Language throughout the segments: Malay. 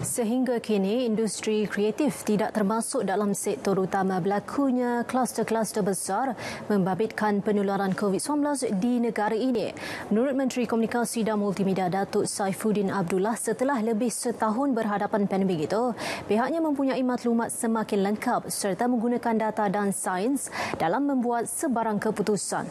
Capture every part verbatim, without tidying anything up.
Sehingga kini, industri kreatif tidak termasuk dalam sektor utama berlakunya kluster-kluster besar membabitkan penularan covid sembilan belas di negara ini. Menurut Menteri Komunikasi dan Multimedia Datuk Saifuddin Abdullah, setelah lebih setahun berhadapan pandemik itu, pihaknya mempunyai maklumat semakin lengkap serta menggunakan data dan sains dalam membuat sebarang keputusan.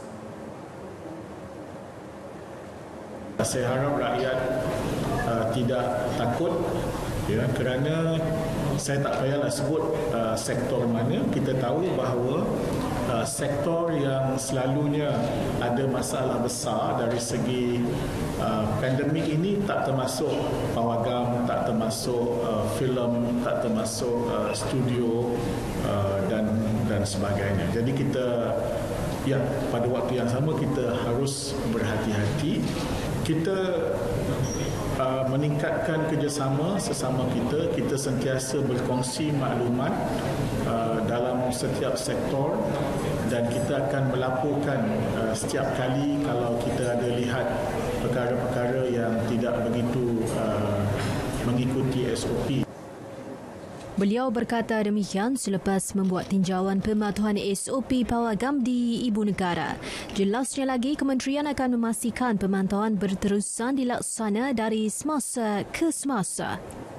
Saya harap rakyat uh, tidak takut, ya, kerana saya tak payahlah sebut uh, sektor mana. Kita tahu bahawa uh, sektor yang selalunya ada masalah besar dari segi uh, pandemik ini tak termasuk pawagam, tak termasuk uh, filem, tak termasuk uh, studio uh, dan dan sebagainya. Jadi kita, ya, pada waktu yang sama kita harus berhati-hati. Kita uh, meningkatkan kerjasama sesama kita, kita sentiasa berkongsi maklumat uh, dalam setiap sektor dan kita akan melaporkan uh, setiap kali kalau kita ada lihat perkara-perkara yang tidak begitu uh, mengikuti S O P. Beliau berkata demikian selepas membuat tinjauan pematuhan S O P pawagam di ibu negara. Jelasnya lagi, kementerian akan memastikan pemantauan berterusan dilaksana dari semasa ke semasa.